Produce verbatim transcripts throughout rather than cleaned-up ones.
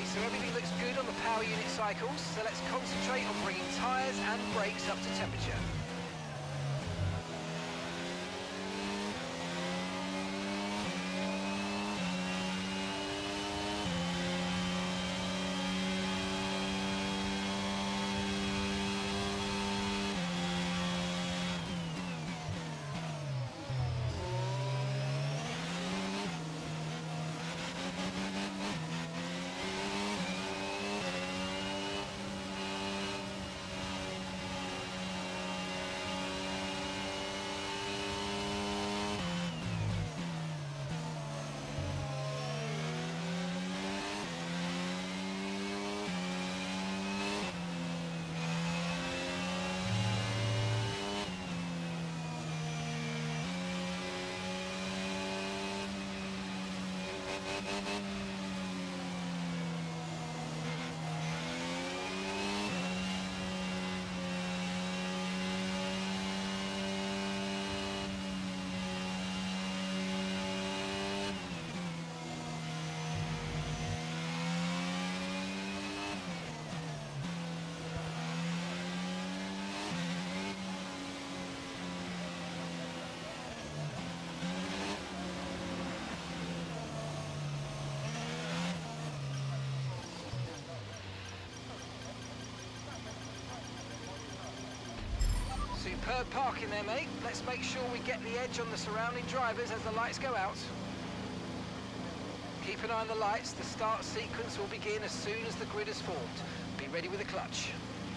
Okay, so everything looks good on the power unit cycles, so let's concentrate on bringing tyres and brakes up to temperature. Superb parking there, mate. Let's make sure we get the edge on the surrounding drivers as the lights go out. Keep an eye on the lights. The start sequence will begin as soon as the grid is formed. Be ready with the clutch.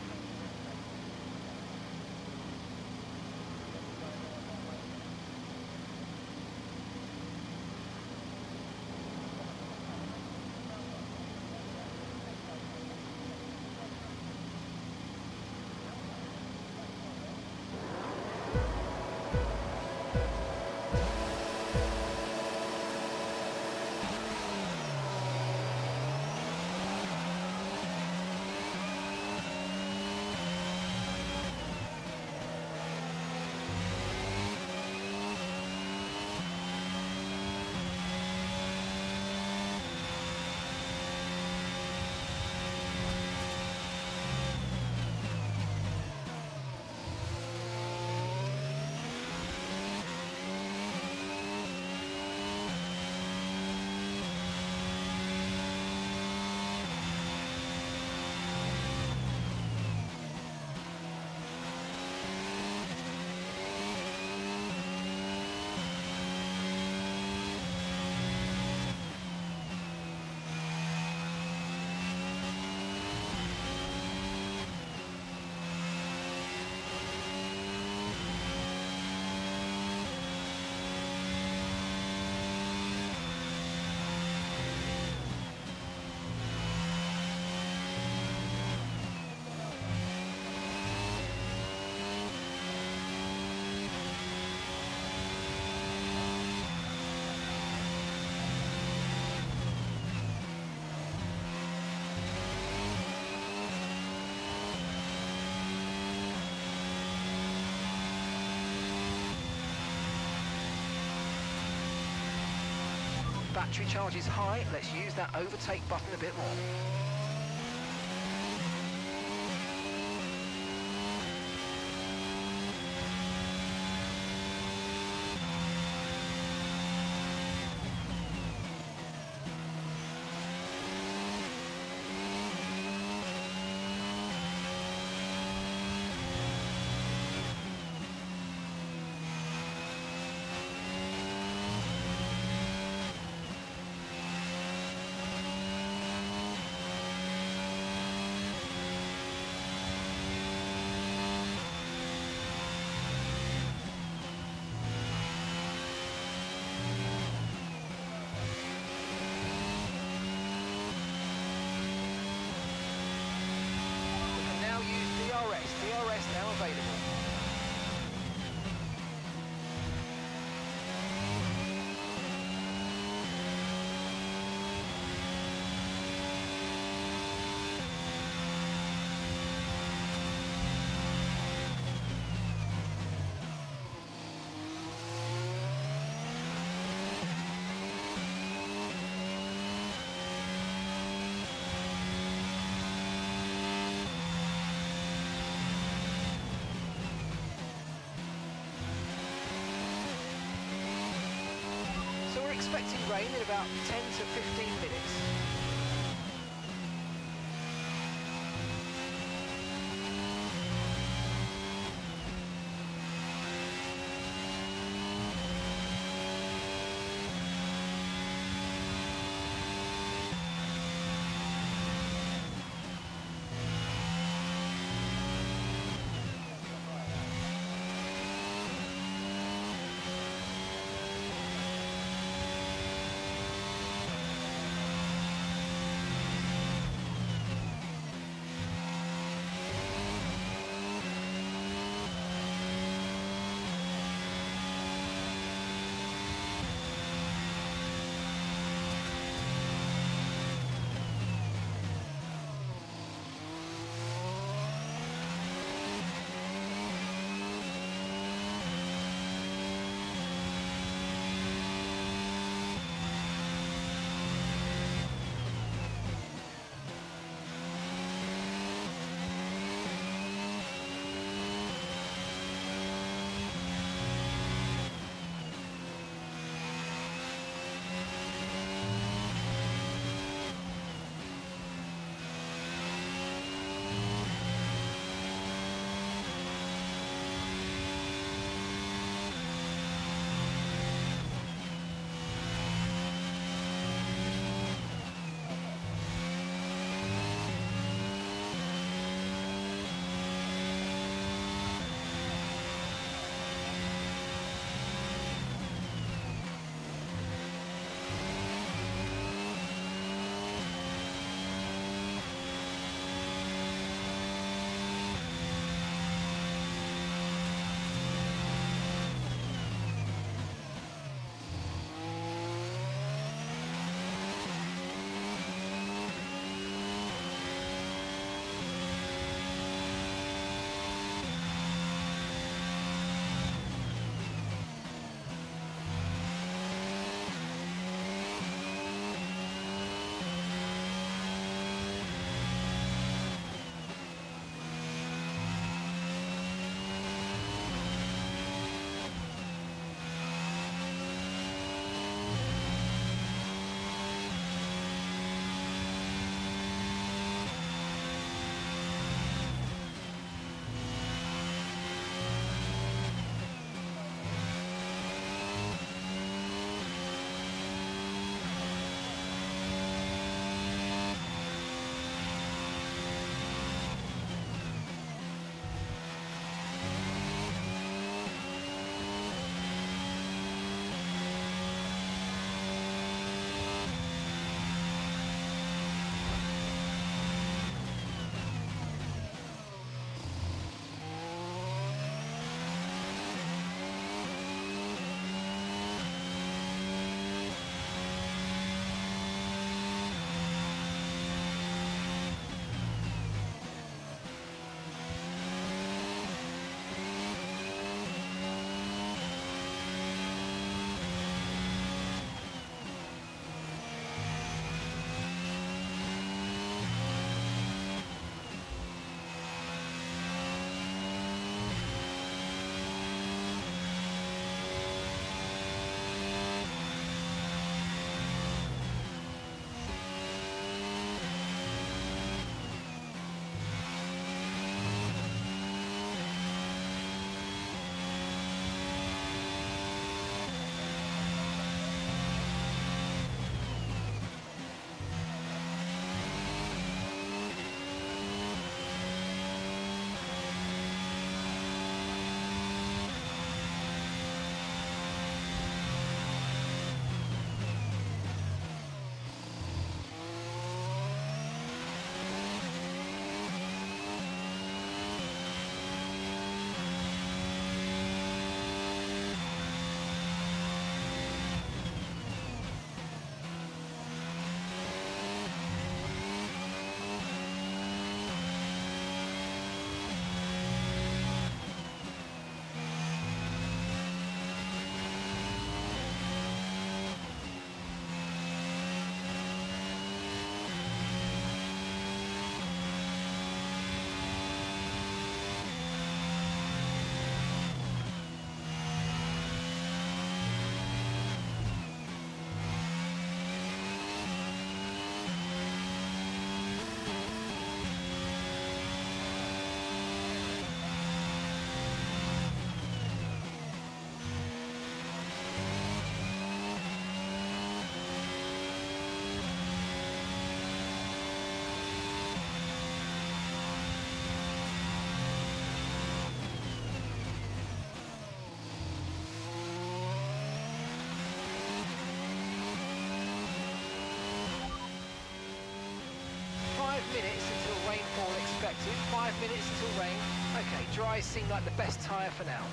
Battery charge is high. Let's use that overtake button a bit more. expecting rain in about ten to fifteen minutes. seem like the best tyre for now.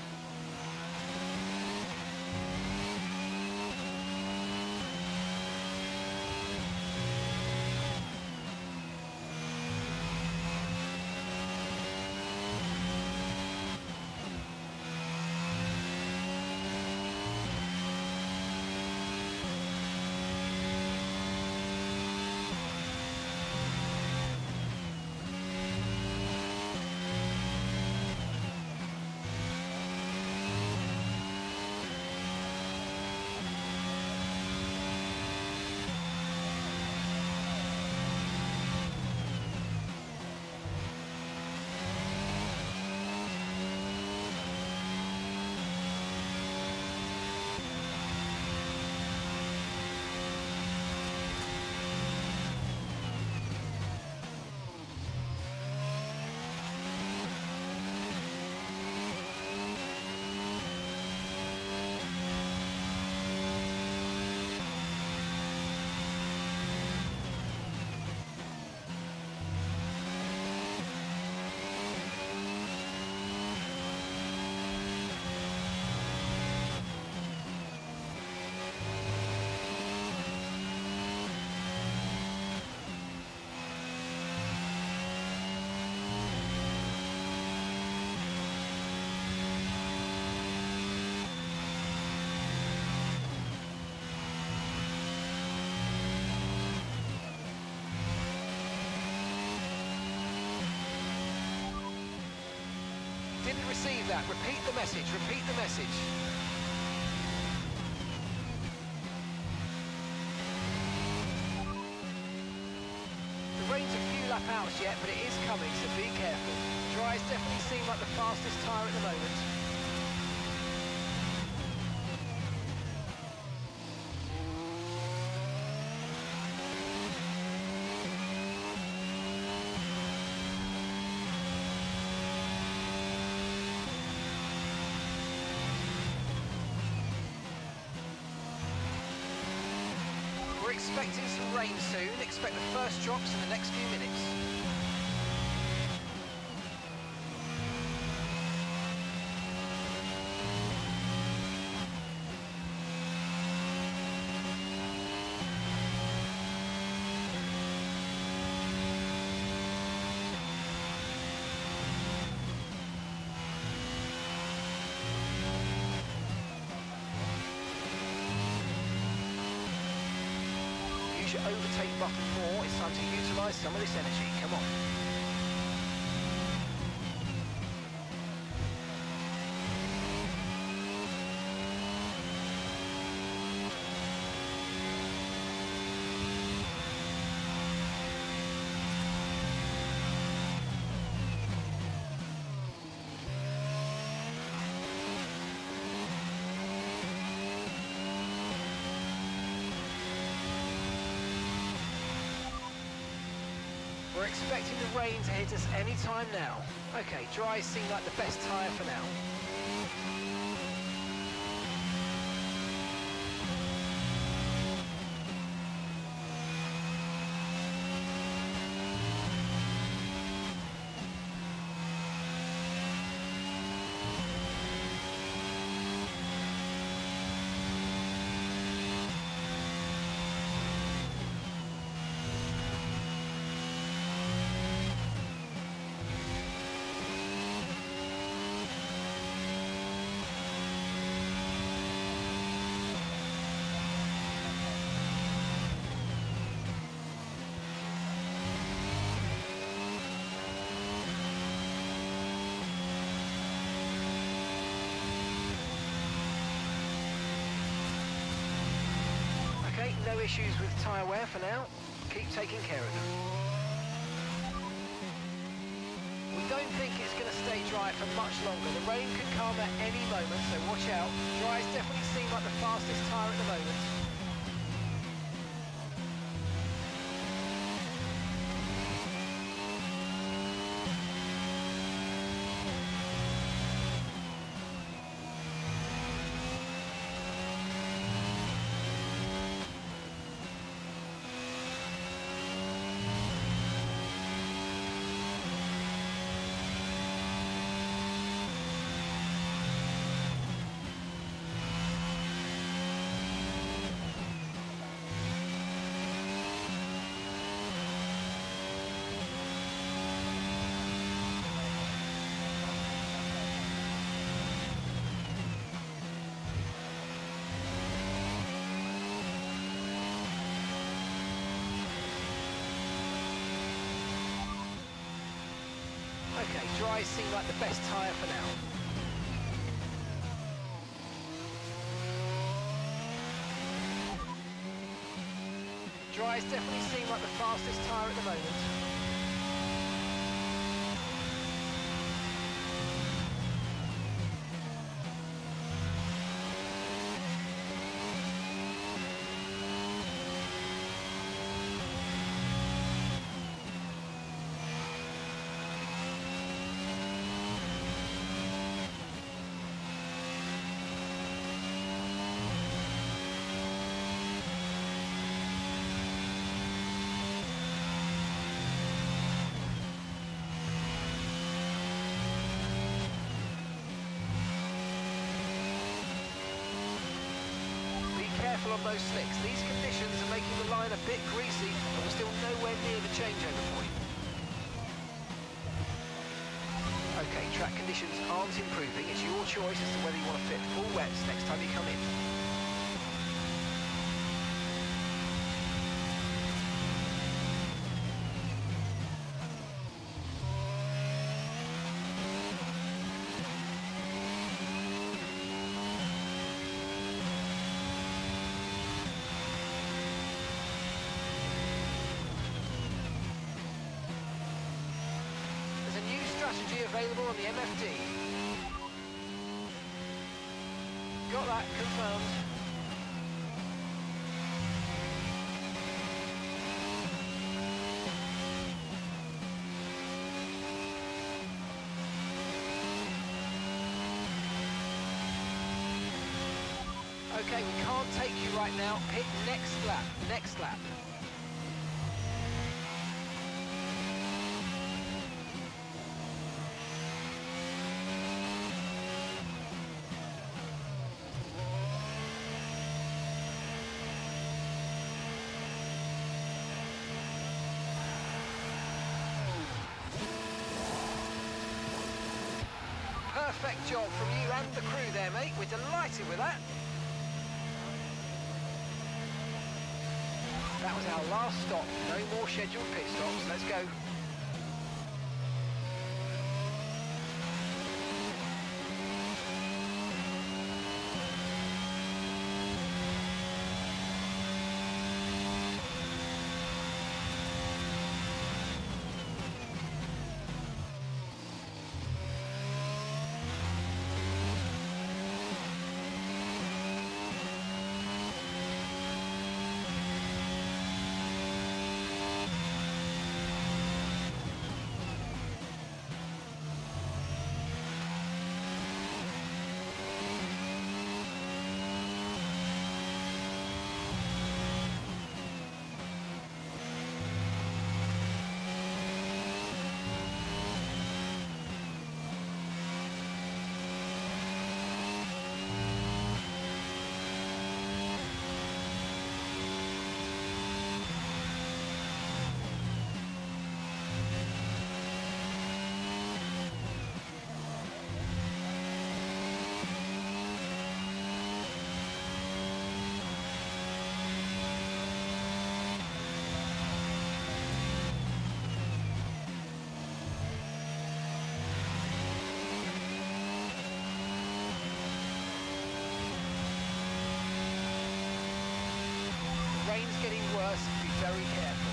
Didn't receive that. Repeat the message. Repeat the message. The rain's a few lap outs yet, but it is coming, so be careful. Dries definitely seem like the fastest tyre at the moment. We're expecting some rain soon. Expect the first drops in the next few minutes. Overtake button four, it's time to utilise some of this energy, come on. We're expecting the rain to hit us any time now. Okay, dries seem like the best tyre for now. No issues with tyre wear for now. Keep taking care of them. We don't think it's going to stay dry for much longer. The rain can come at any moment, so watch out. Dries definitely seem like the fastest tyre at the moment. Okay, dries seem like the best tyre for now. Dries definitely seem like the fastest tyre at the moment. Careful on those slicks. These conditions are making the line a bit greasy, but we're still nowhere near the changeover point. Okay, track conditions aren't improving. It's your choice as to whether you want to fit full wets next time you come in. Strategy available on the M F D. Got that confirmed. Okay, we can't take you right now. Hit next lap, next lap. Perfect job from you and the crew there, mate. We're delighted with that. That was our last stop. No more scheduled pit stops. Let's go. Rain's getting worse, be very careful.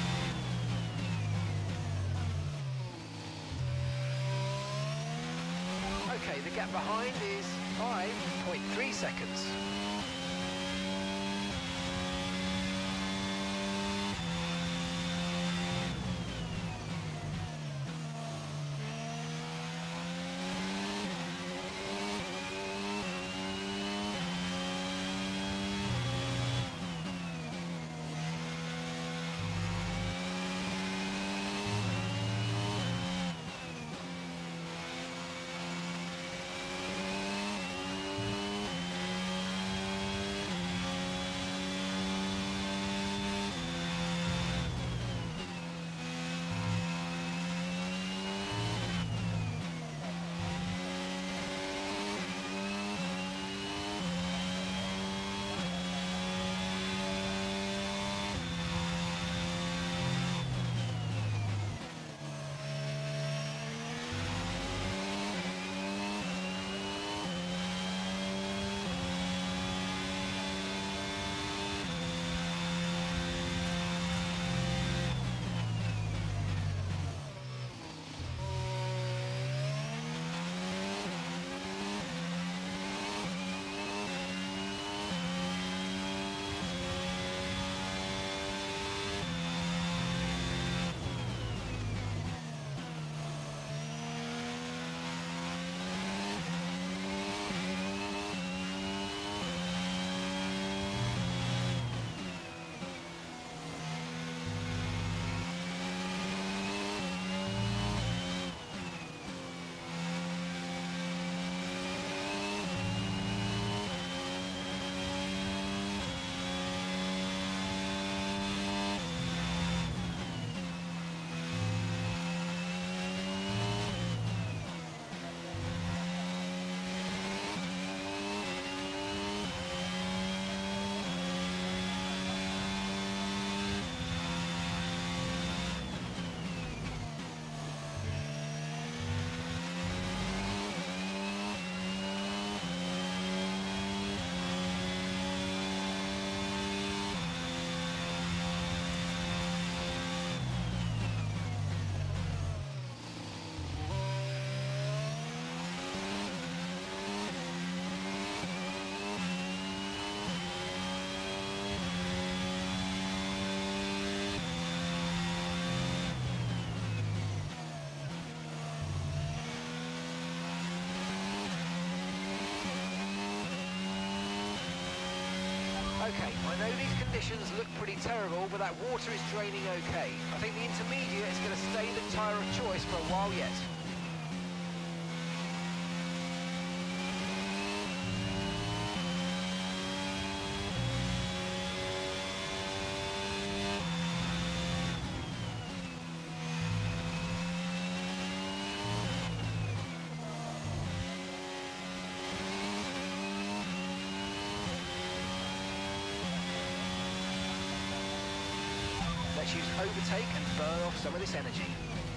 Okay, the gap behind is five point three seconds. Okay, I know these conditions look pretty terrible, but that water is draining okay. I think the intermediate is going to stay the tyre of choice for a while yet. Let's use overtake and burn off some of this energy.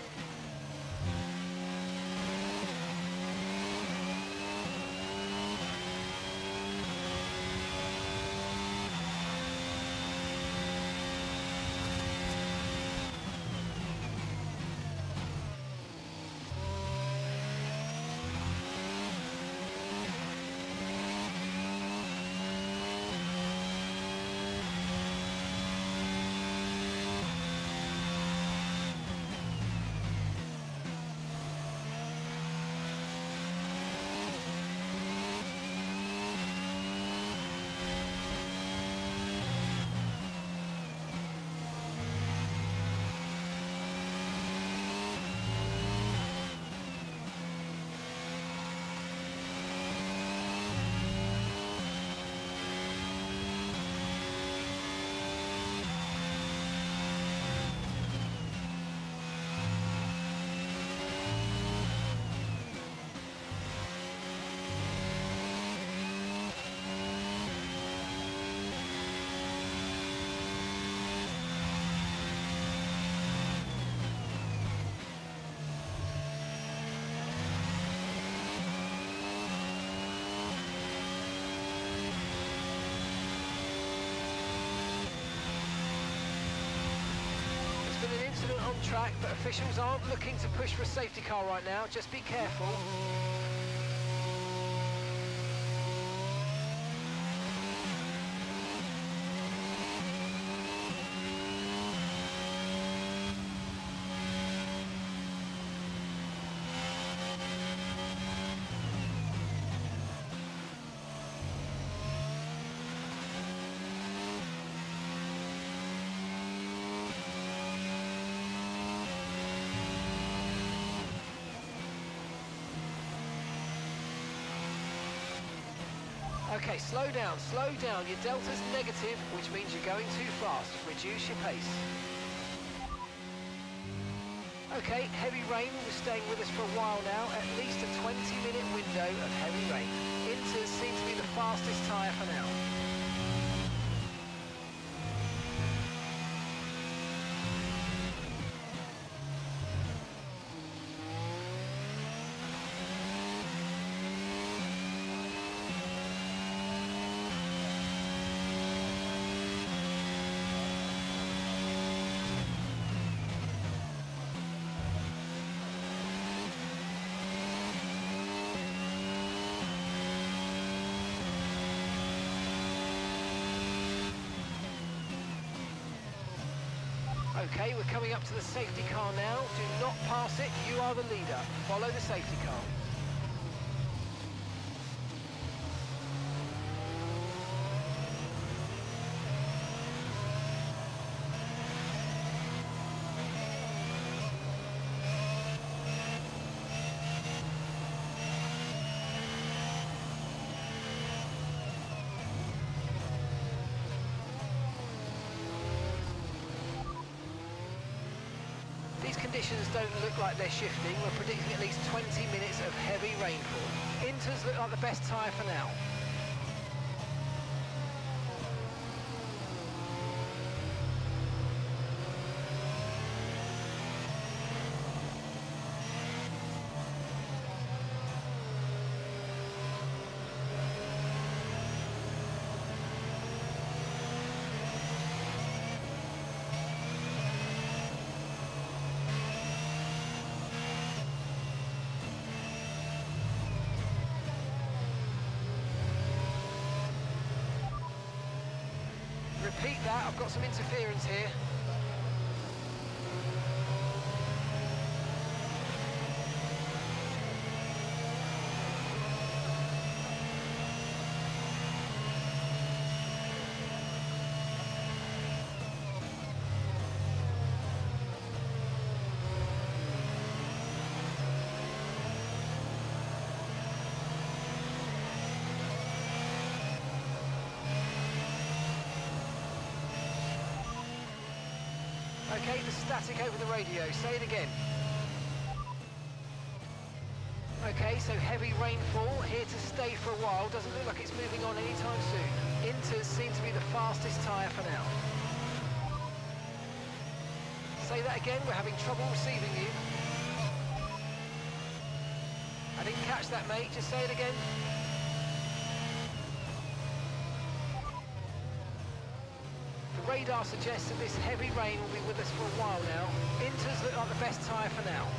On track, but officials aren't looking to push for a safety car right now. Just be careful. Okay, slow down, slow down. Your delta's negative, which means you're going too fast. Reduce your pace. Okay, heavy rain was staying with us for a while now, at least a twenty minute window of heavy rain. Inters seem to be the fastest tyre for now. Okay, we're coming up to the safety car now. Do not pass it, you are the leader. Follow the safety car. These conditions don't look like they're shifting. We're predicting at least twenty minutes of heavy rainfall. Inters look like the best tyre for now. Repeat that, I've got some interference here. Okay, the static over the radio. Say it again. Okay, so heavy rainfall, here to stay for a while. Doesn't look like it's moving on anytime soon. Inters seem to be the fastest tyre for now. Say that again, we're having trouble receiving you. I didn't catch that, mate. Just say it again. The radar suggests that this heavy rain will be with us for a while now. Inters look like the best tyre for now.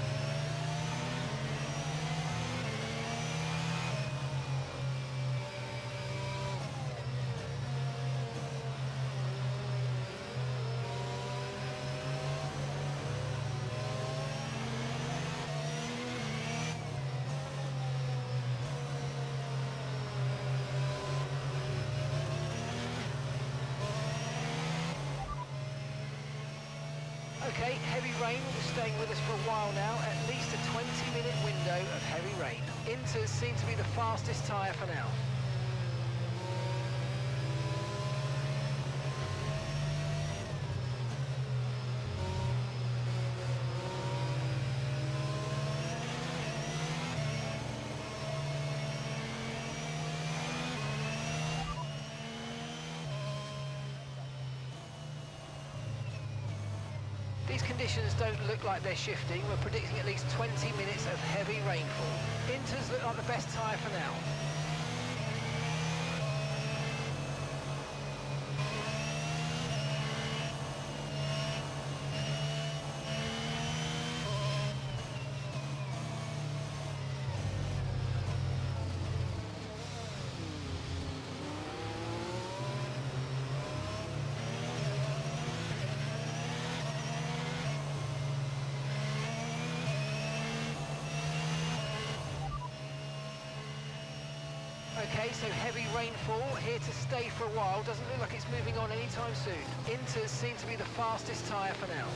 Okay, heavy rain will be staying with us for a while now, at least a twenty minute window of heavy rain. Inters seem to be the fastest tyre for now. These conditions don't look like they're shifting. We're predicting at least twenty minutes of heavy rainfall. Inters look like the best tyre for now. Okay, so heavy rainfall, here to stay for a while. Doesn't look like it's moving on anytime soon. Inters seem to be the fastest tyre for now.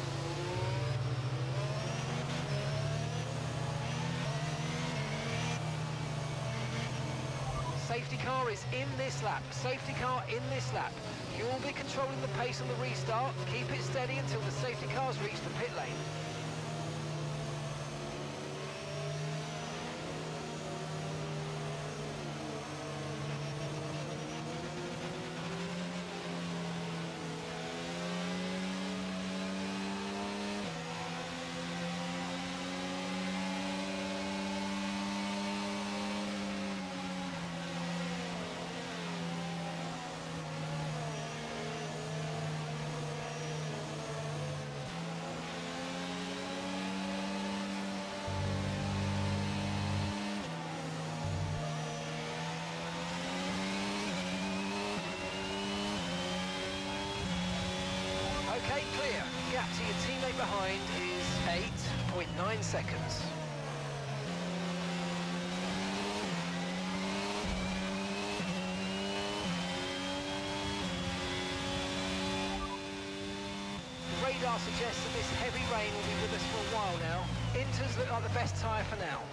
Safety car is in this lap. Safety car in this lap. You will be controlling the pace on the restart. Keep it steady until the safety cars reach the pit lane. Okay, clear. Gap to your teammate behind is eight point nine seconds. The radar suggests that this heavy rain will be with us for a while now. Inters look like the best tyre for now.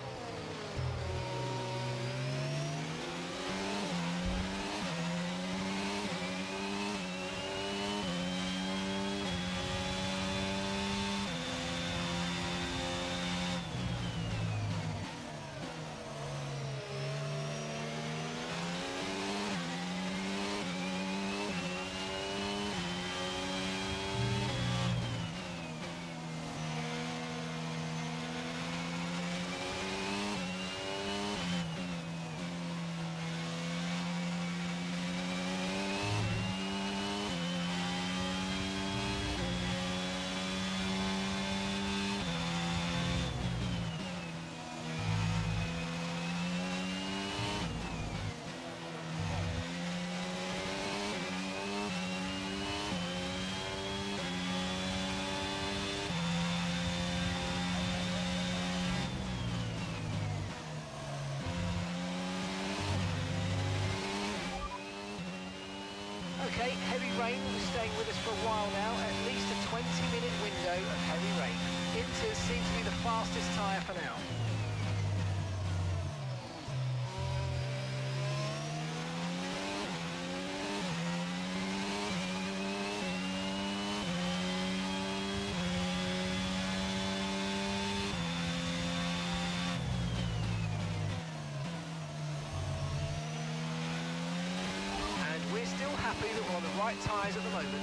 Okay, heavy rain will be staying with us for a while now, at least a twenty minute window of heavy rain. Inters seem to be the fastest tyre for now. right tyres at the moment.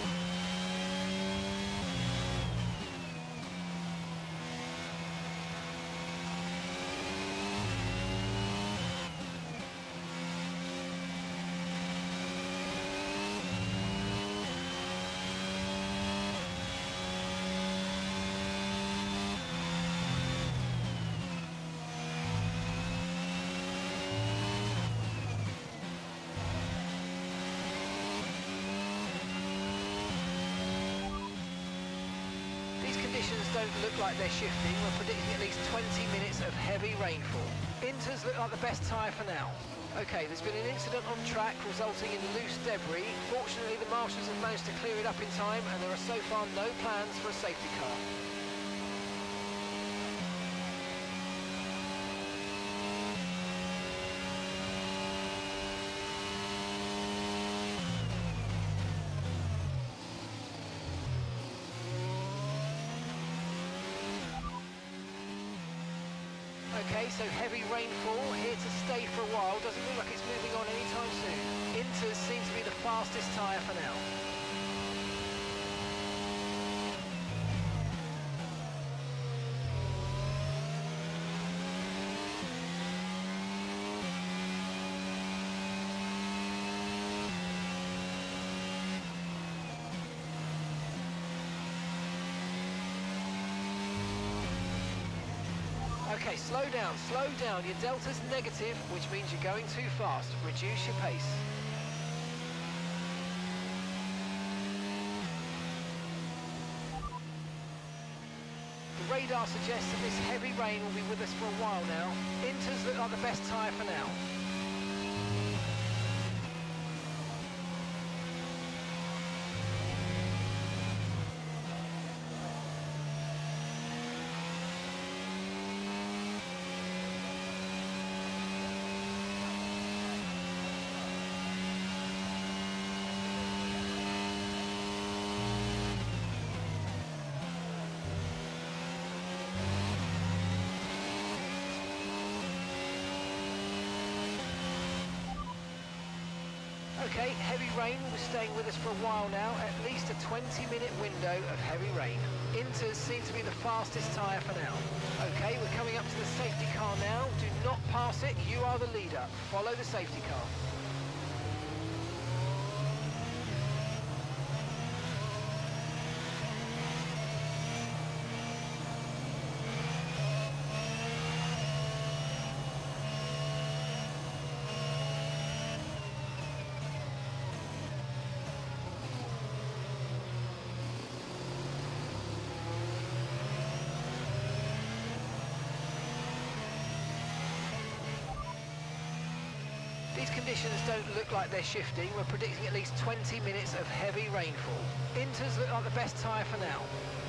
Conditions don't look like they're shifting. We're predicting at least twenty minutes of heavy rainfall. Inters look like the best tyre for now. Okay, there's been an incident on track resulting in loose debris. Fortunately, the marshals have managed to clear it up in time, and there are so far no plans for a safety car. Okay, so heavy rainfall here to stay for a while. Doesn't look like it's moving on anytime soon. Inters seems to be the fastest tyre for now. Okay, slow down, slow down. Your delta's negative, which means you're going too fast. Reduce your pace. The radar suggests that this heavy rain will be with us for a while now. Inters look like the best tyre for now. Okay, heavy rain will be staying with us for a while now, at least a twenty minute window of heavy rain. Inters seem to be the fastest tyre for now. Okay, we're coming up to the safety car now. Do not pass it, you are the leader. Follow the safety car. These conditions don't look like they're shifting. We're predicting at least twenty minutes of heavy rainfall. Inters look like the best tyre for now.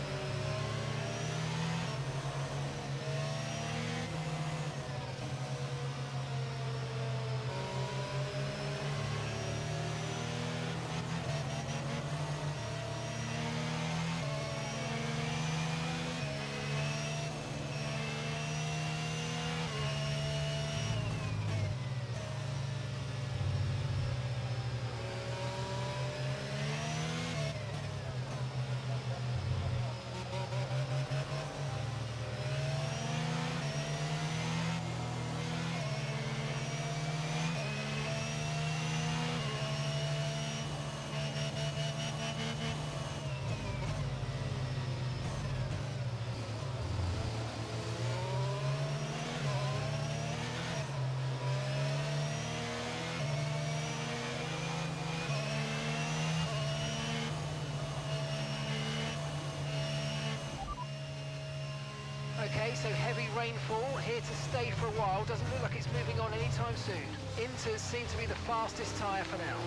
Okay, so heavy rainfall here to stay for a while. Doesn't look like it's moving on anytime soon. Inters seem to be the fastest tyre for now.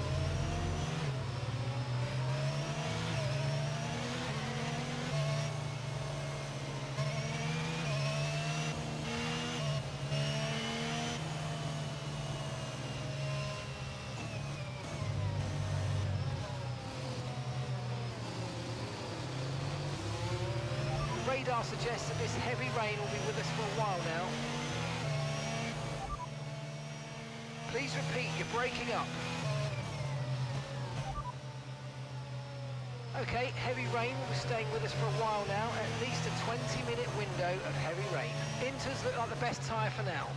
Radar suggests that this heavy rain will be with us for a while now. Please repeat, you're breaking up. Okay, heavy rain will be staying with us for a while now, at least a twenty minute window of heavy rain. Inters look like the best tyre for now.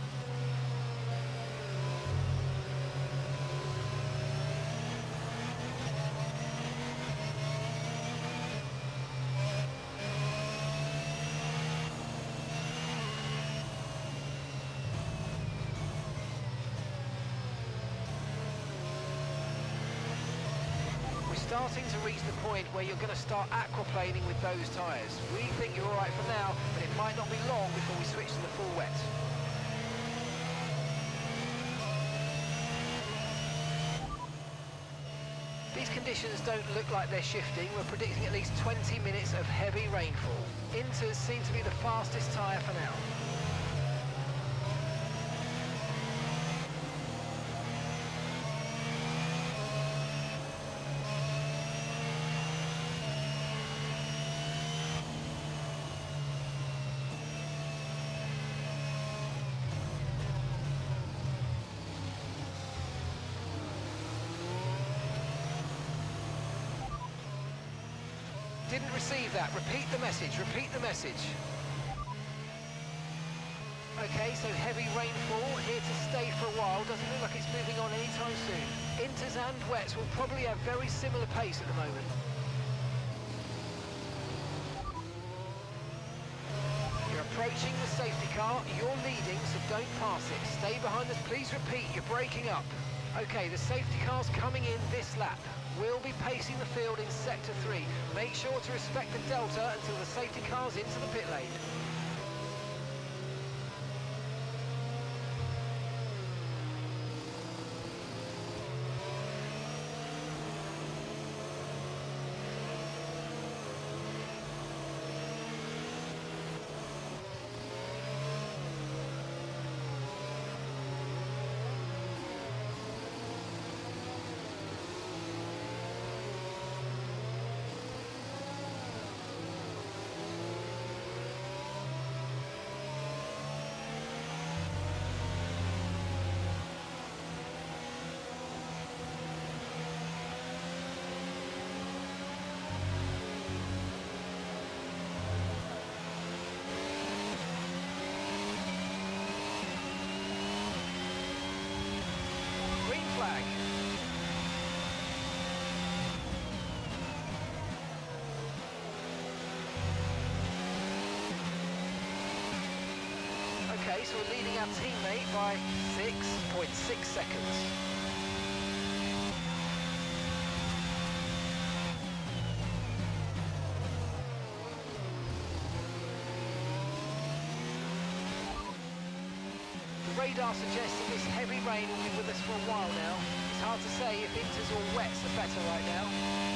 Starting to reach the point where you're going to start aquaplaning with those tyres. We think you're alright for now, but it might not be long before we switch to the full wet. These conditions don't look like they're shifting. We're predicting at least twenty minutes of heavy rainfall. Inters seem to be the fastest tyre for now. Didn't receive that. Repeat the message. Repeat the message. Okay, so heavy rainfall here to stay for a while. Doesn't look like it's moving on anytime soon. Inters and wets will probably have very similar pace at the moment. You're approaching the safety car. You're leading, so don't pass it. Stay behind us. Please repeat. You're breaking up. Okay, the safety car's coming in this lap. We'll be pacing the field in sector three. Make sure to respect the delta until the safety car's into the pit lane. Flag. Okay, so we're leading our teammate by six point six seconds. The radar suggests that this heavy rain will be with us for a while now. It's hard to say if inters or wets are better right now.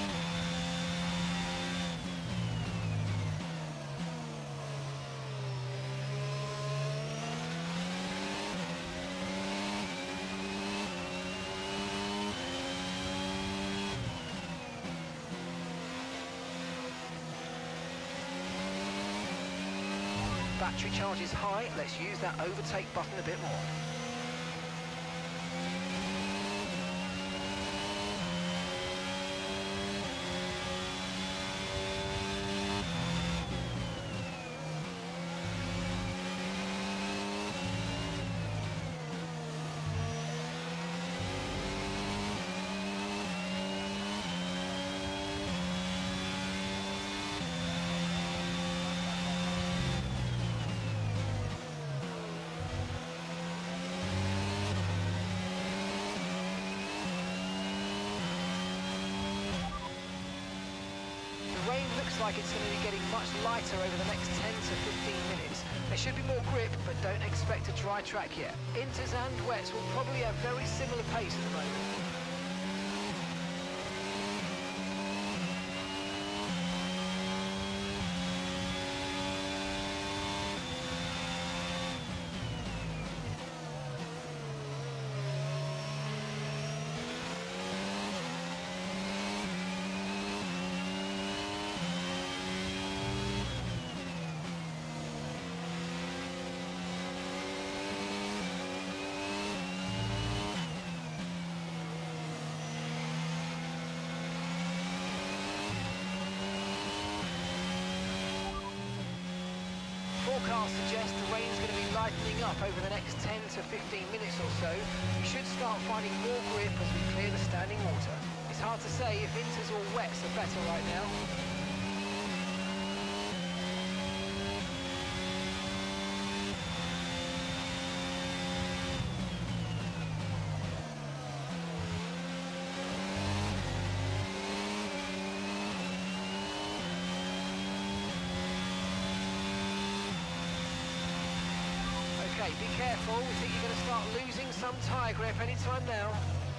Battery charge is high. Let's use that overtake button a bit more. Looks like it's going to be getting much lighter over the next ten to fifteen minutes. There should be more grip, but don't expect a dry track yet. Inters and wets will probably have very similar pace at the moment. forecast suggests the rain's going to be lightening up over the next ten to fifteen minutes or so. We should start finding more grip as we clear the standing water. It's hard to say if inters or wets are better right now. Okay, be careful. We think you're going to start losing some tyre grip anytime now.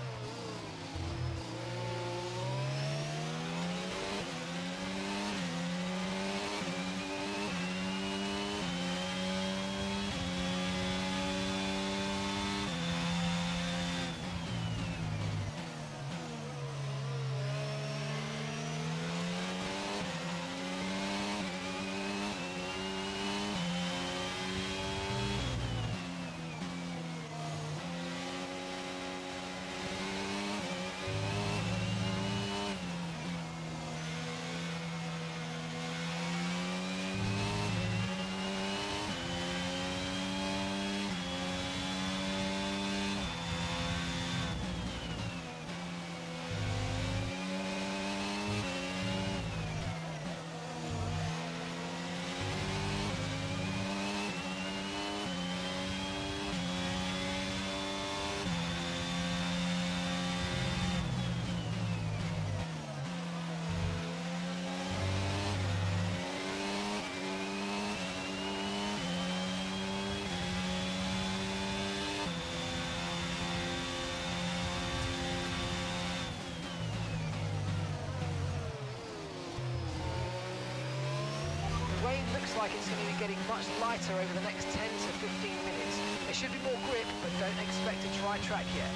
Looks like it's going to be getting much lighter over the next ten to fifteen minutes. There should be more grip, but don't expect a dry track yet.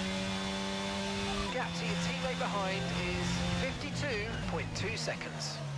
Gap to your teammate behind is fifty-two point two seconds.